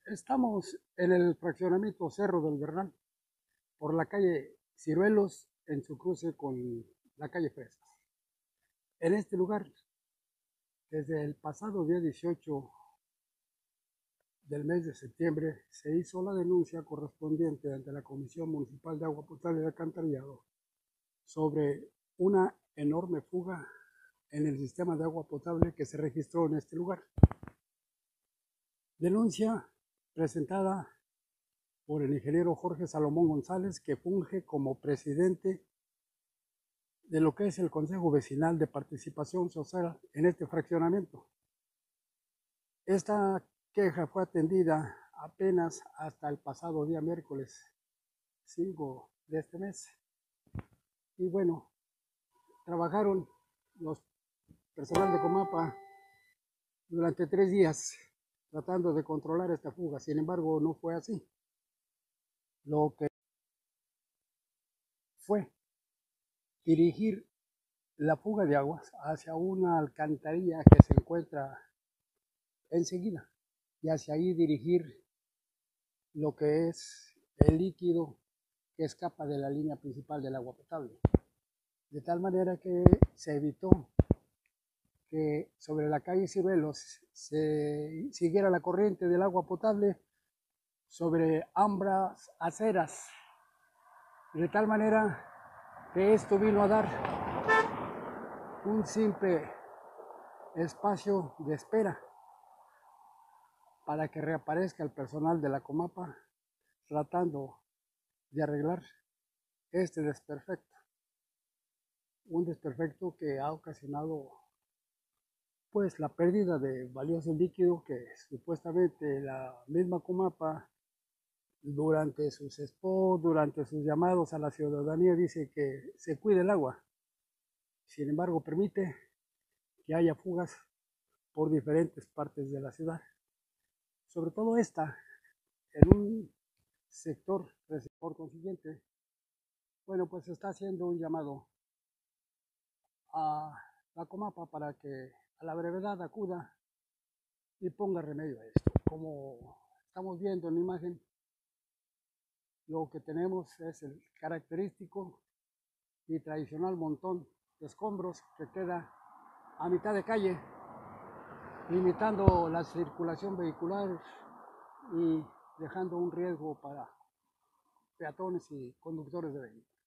Estamos en el fraccionamiento Cerro del Bernal, por la calle Ciruelos, en su cruce con la calle Fresas. En este lugar, desde el pasado día 18 del mes de septiembre, se hizo la denuncia correspondiente ante la Comisión Municipal de Agua Potable y Alcantarillado sobre una enorme fuga en el sistema de agua potable que se registró en este lugar. Denuncia presentada por el ingeniero Jorge Salomón González, que funge como presidente de lo que es el Consejo Vecinal de Participación Social en este fraccionamiento. Esta queja fue atendida apenas hasta el pasado día miércoles 5 de este mes. Y bueno, trabajaron los personal de Comapa durante 3 días tratando de controlar esta fuga. Sin embargo, no fue así. Lo que fue dirigir la fuga de aguas hacia una alcantarilla que se encuentra enseguida y hacia ahí dirigir lo que es el líquido que escapa de la línea principal del agua potable. De tal manera que se evitó que sobre la calle Ciruelos se siguiera la corriente del agua potable sobre ambas aceras, de tal manera que esto vino a dar un simple espacio de espera para que reaparezca el personal de la Comapa tratando de arreglar este desperfecto. Un desperfecto que ha ocasionado pues la pérdida de valioso líquido que supuestamente la misma Comapa durante sus spots, durante sus llamados a la ciudadanía dice que se cuide el agua. Sin embargo, permite que haya fugas por diferentes partes de la ciudad. Sobre todo esta, en un sector, por consiguiente, bueno, pues se está haciendo un llamado a la Comapa para que a la brevedad acuda y ponga remedio a esto. Como estamos viendo en la imagen, lo que tenemos es el característico y tradicional montón de escombros que queda a mitad de calle, limitando la circulación vehicular y dejando un riesgo para peatones y conductores de vehículos.